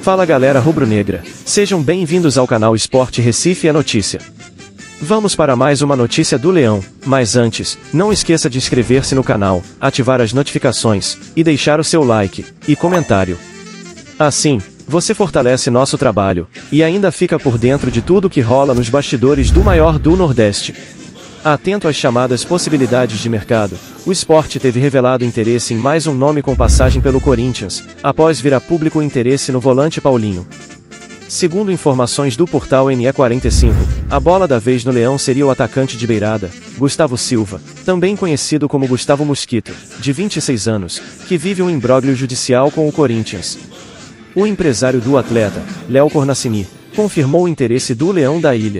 Fala galera rubro-negra, sejam bem-vindos ao canal Esporte Recife é Notícia. Vamos para mais uma notícia do Leão, mas antes, não esqueça de inscrever-se no canal, ativar as notificações, e deixar o seu like e comentário. Assim, você fortalece nosso trabalho, e ainda fica por dentro de tudo que rola nos bastidores do maior do Nordeste. Atento às chamadas possibilidades de mercado, o Sport teve revelado interesse em mais um nome com passagem pelo Corinthians, após vir a público o interesse no volante Paulinho. Segundo informações do portal NE45, a bola da vez no Leão seria o atacante de beirada, Gustavo Silva, também conhecido como Gustavo Mosquito, de 26 anos, que vive um imbróglio judicial com o Corinthians. O empresário do atleta, Léo Cornacini, confirmou o interesse do Leão da Ilha.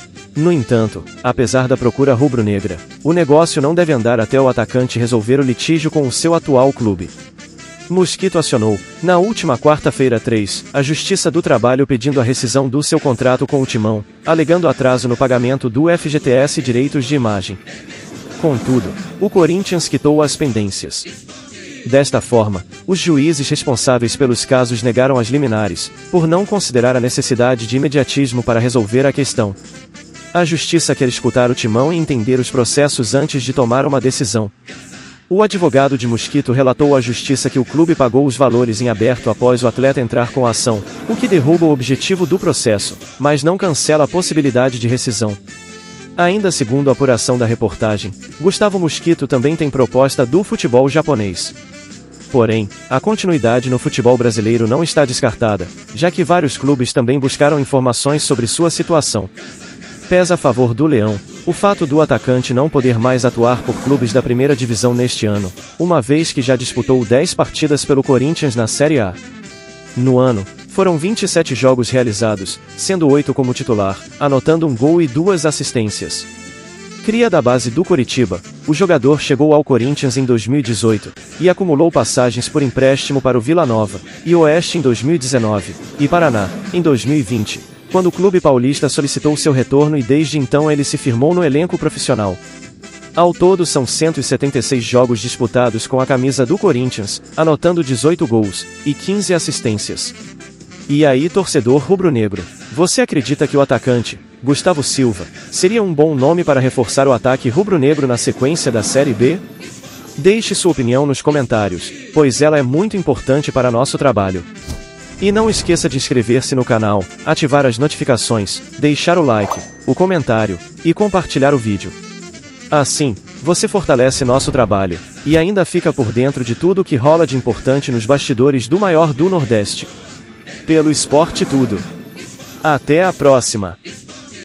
No entanto, apesar da procura rubro-negra, o negócio não deve andar até o atacante resolver o litígio com o seu atual clube. Mosquito acionou, na última quarta-feira 3, a Justiça do Trabalho pedindo a rescisão do seu contrato com o Timão, alegando atraso no pagamento do FGTS e direitos de imagem. Contudo, o Corinthians quitou as pendências. Desta forma, os juízes responsáveis pelos casos negaram as liminares, por não considerar a necessidade de imediatismo para resolver a questão. A Justiça quer escutar o Timão e entender os processos antes de tomar uma decisão. O advogado de Mosquito relatou à Justiça que o clube pagou os valores em aberto após o atleta entrar com a ação, o que derruba o objetivo do processo, mas não cancela a possibilidade de rescisão. Ainda segundo a apuração da reportagem, Gustavo Mosquito também tem proposta do futebol japonês. Porém, a continuidade no futebol brasileiro não está descartada, já que vários clubes também buscaram informações sobre sua situação. Pesa a favor do Leão o fato do atacante não poder mais atuar por clubes da primeira divisão neste ano, uma vez que já disputou 10 partidas pelo Corinthians na Série A. No ano, foram 27 jogos realizados, sendo 8 como titular, anotando um gol e 2 assistências. Cria da base do Coritiba, o jogador chegou ao Corinthians em 2018, e acumulou passagens por empréstimo para o Vila Nova e Oeste em 2019, e Paraná, em 2020. Quando o clube paulista solicitou seu retorno e desde então ele se firmou no elenco profissional. Ao todo são 176 jogos disputados com a camisa do Corinthians, anotando 18 gols e 15 assistências. E aí, torcedor rubro-negro, você acredita que o atacante, Gustavo Silva, seria um bom nome para reforçar o ataque rubro-negro na sequência da Série B? Deixe sua opinião nos comentários, pois ela é muito importante para nosso trabalho. E não esqueça de inscrever-se no canal, ativar as notificações, deixar o like, o comentário, e compartilhar o vídeo. Assim, você fortalece nosso trabalho, e ainda fica por dentro de tudo o que rola de importante nos bastidores do maior do Nordeste. Pelo Esporte Tudo. Até a próxima!